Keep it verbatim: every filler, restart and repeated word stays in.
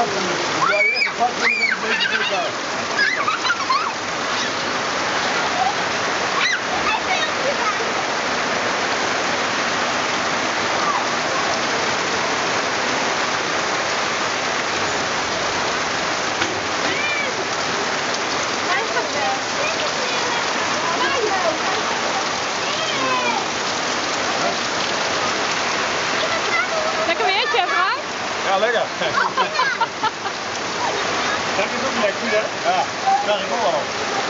Lekker weertje, Frank? Ja, lekker. Dat is ook lekker, hè? Ja, dat krijg ik ook wel.